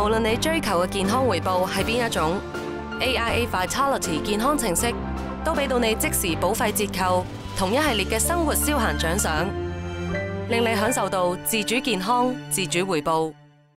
無論你追求嘅健康回報係邊一種 ，AIA Vitality 健康程式都俾到你即時保費折扣同一系列嘅生活消閒獎賞，令你享受到自主健康、自主回報。